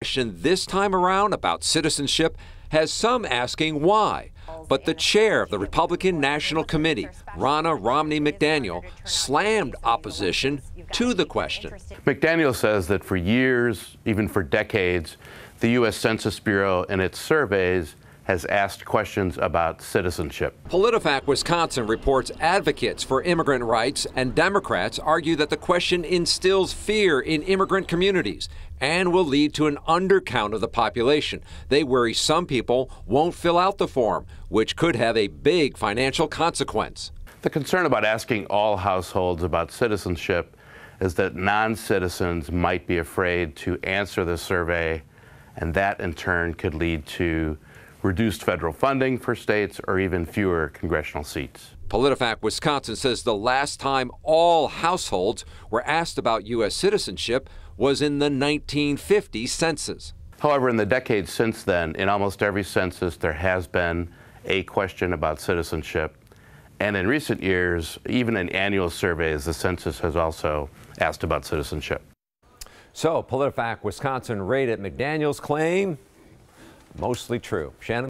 question this time around about citizenship has some asking why. But the chair of the Republican National Committee, Ronna Romney McDaniel, slammed opposition to the question. McDaniel says that for years, even for decades, the U.S. Census Bureau in its surveys has asked questions about citizenship. PolitiFact Wisconsin reports advocates for immigrant rights and Democrats argue that the question instills fear in immigrant communities and will lead to an undercount of the population. They worry some people won't fill out the form, which could have a big financial consequence. The concern about asking all households about citizenship is that non-citizens might be afraid to answer the survey, and that in turn could lead to reduced federal funding for states or even fewer congressional seats. PolitiFact Wisconsin says the last time all households were asked about U.S. citizenship was in the 1950 census. However, in the decades since then, in almost every census, there has been a question about citizenship. And in recent years, even in annual surveys, the census has also asked about citizenship. So, PolitiFact Wisconsin rated McDaniel's claim mostly true. Shannon?